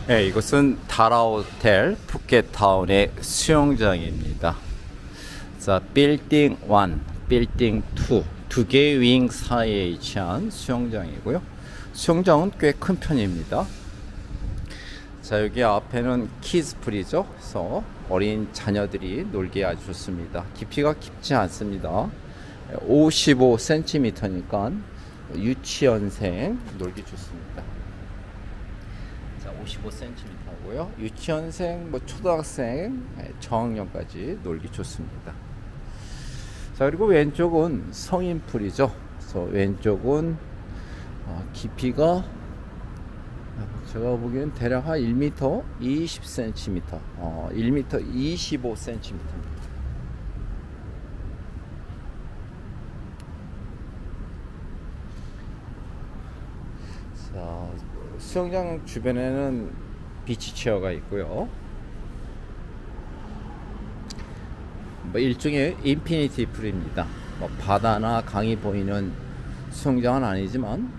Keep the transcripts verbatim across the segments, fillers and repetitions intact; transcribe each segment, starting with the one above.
네, 이곳은 다라 호텔 푸켓타운의 수영장입니다. 자, 빌딩 일, 빌딩 이, 두 개의 윙 사이에 위치한 수영장이고요. 수영장은 꽤 큰 편입니다. 자, 여기 앞에는 키즈풀이죠. 그래서 어린 자녀들이 놀기에 아주 좋습니다. 깊이가 깊지 않습니다. 오십오 센티미터니까 유치원생 놀기 좋습니다. 자, 오십오 센티미터고요. 유치원생, 뭐 초등학생, 저학년까지 놀기 좋습니다. 자, 그리고 왼쪽은 성인풀이죠. 그래서 왼쪽은 어, 깊이가 제가 보기엔 대략 한 일 미터 이십 센티미터, 어, 일 미터 이십오 센티미터입니다. 자, 수영장 주변에는 비치 체어가 있고요. 뭐 일종의 인피니티 풀입니다. 뭐 바다나 강이 보이는 수영장은 아니지만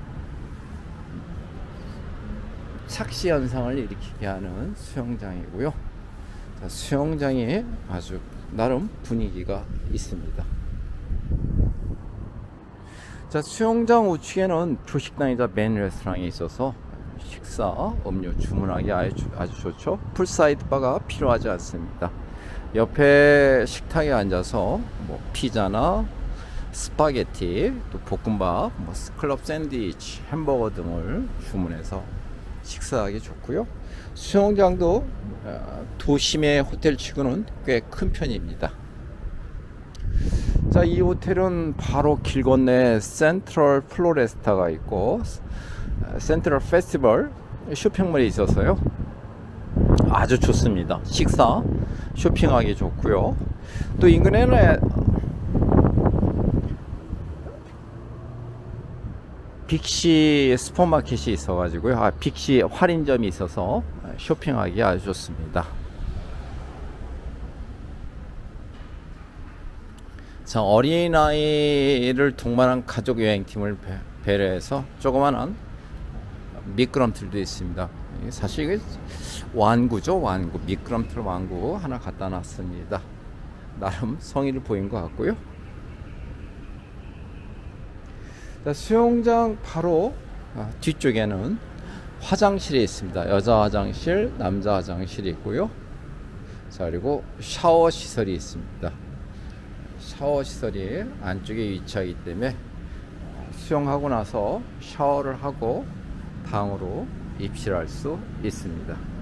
착시 현상을 일으키게 하는 수영장이고요. 자, 수영장에 아주 나름 분위기가 있습니다. 자, 수영장 우측에는 조식당이자 메인 레스토랑이 있어서 식사, 음료 주문하기 아주, 아주 좋죠. 풀사이드 바가 필요하지 않습니다. 옆에 식탁에 앉아서 뭐 피자나 스파게티, 또 볶음밥, 뭐 클럽 샌드위치, 햄버거 등을 주문해서 식사하기 좋고요. 수영장도 도심의 호텔 치고는 꽤 큰 편입니다. 자, 이 호텔은 바로 길 건너에 센트럴 플로레스타가 있고 센트럴 페스티벌 쇼핑몰이 있어서요 아주 좋습니다. 식사, 쇼핑하기 좋고요. 또 인근에는 빅시 슈퍼마켓이 있어 가지고요. 아, 빅시 할인점이 있어서 쇼핑하기 아주 좋습니다. 자, 어린아이를 동반한 가족 여행팀을 배려해서 조그만한 미끄럼틀도 있습니다. 사실 이게 완구죠. 완구, 미끄럼틀 완구 하나 갖다 놨습니다. 나름 성의를 보인 것 같고요. 자, 수영장 바로 뒤쪽에는 화장실이 있습니다. 여자 화장실, 남자 화장실이 있고요. 자, 그리고 샤워 시설이 있습니다. 샤워 시설이 안쪽에 위치하기 때문에 수영하고 나서 샤워를 하고 방으로 입실할 수 있습니다.